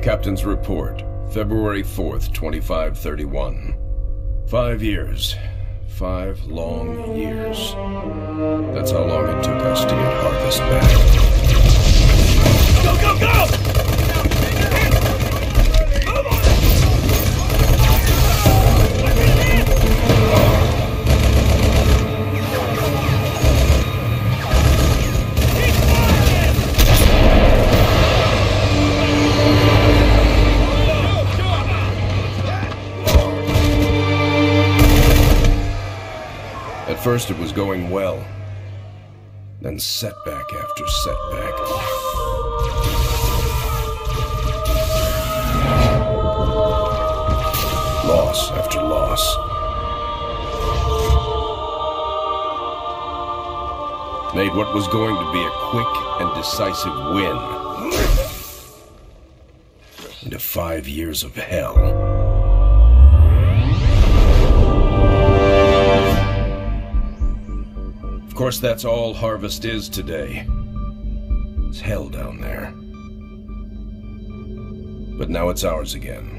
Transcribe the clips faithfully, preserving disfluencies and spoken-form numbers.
Captain's report, February fourth, twenty-five thirty-one. Five years. Five long years. That's how long it took us to get Harvest back. Go, go, go! At first it was going well, then setback after setback. Loss after loss. Made what was going to be a quick and decisive win into five years of hell. Of course, that's all Harvest is today. It's hell down there. But now it's ours again.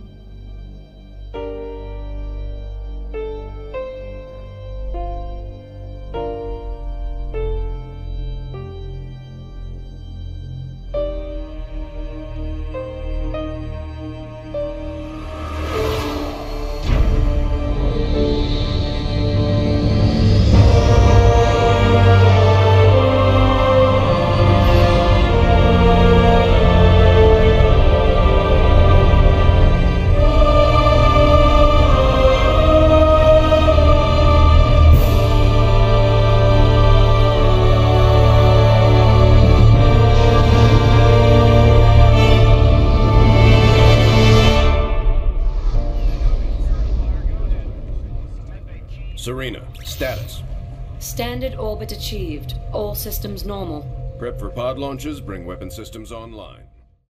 Serena, status. Standard orbit achieved. All systems normal. Prep for pod launches, bring weapon systems online.